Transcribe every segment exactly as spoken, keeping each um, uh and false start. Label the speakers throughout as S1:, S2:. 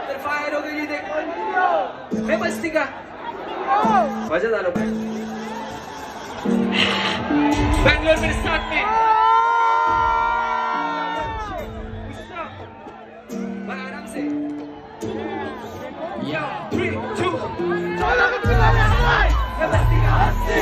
S1: इधर फायर हो गई देख मैं बस्ती का वजह डालो भाई बैंगलोर मेरे साथ में आराम से या थ्री टू चलो मैं बस्ती का हस्ती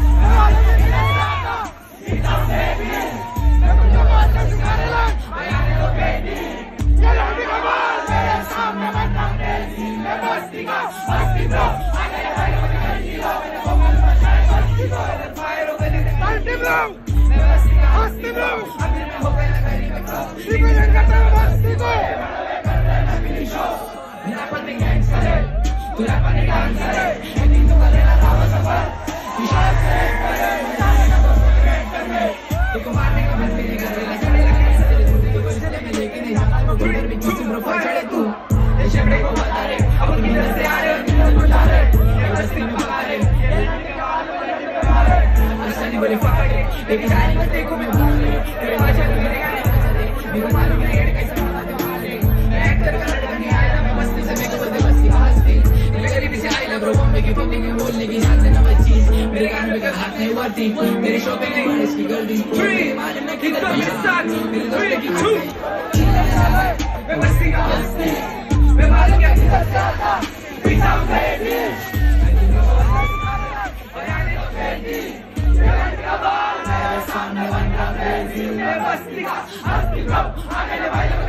S1: मेरे शो पे नहीं इसकी गर्दी मैं बस्ती का हस्ती मैं मालूम क्या किधर से आता पीछा उठेगी सामने बन रहा है मैं बस्ती का हस्ती ब्रो आगे ले भाई